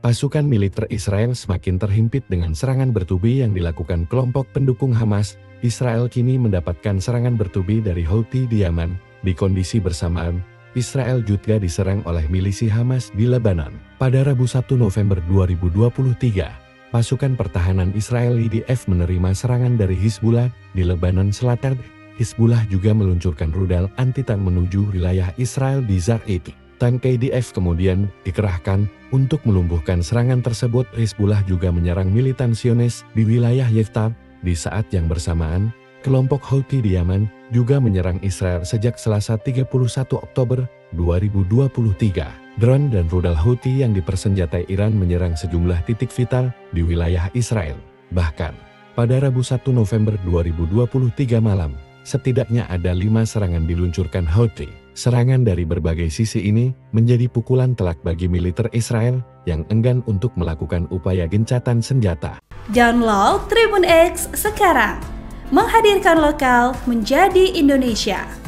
pasukan militer Israel semakin terhimpit dengan serangan bertubi yang dilakukan kelompok pendukung Hamas. Israel kini mendapatkan serangan bertubi dari Houthi di Yaman. Di kondisi bersamaan, Israel juga diserang oleh milisi Hamas di Lebanon. Pada Rabu 1 November 2023, pasukan pertahanan Israel IDF menerima serangan dari Hizbullah di Lebanon Selatan. Hizbullah juga meluncurkan rudal anti-tank menuju wilayah Israel di Za'it. Tank IDF kemudian dikerahkan untuk melumpuhkan serangan tersebut. Hizbullah juga menyerang militan Zionis di wilayah Yafta. Di saat yang bersamaan, kelompok Houthi di Yaman juga menyerang Israel sejak Selasa 31 Oktober 2023. Drone dan rudal Houthi yang dipersenjatai Iran menyerang sejumlah titik vital di wilayah Israel. Bahkan, pada Rabu 1 November 2023 malam, setidaknya ada 5 serangan diluncurkan Houthi. Serangan dari berbagai sisi ini menjadi pukulan telak bagi militer Israel yang enggan untuk melakukan upaya gencatan senjata. Download Tribun X sekarang, menghadirkan lokal menjadi Indonesia.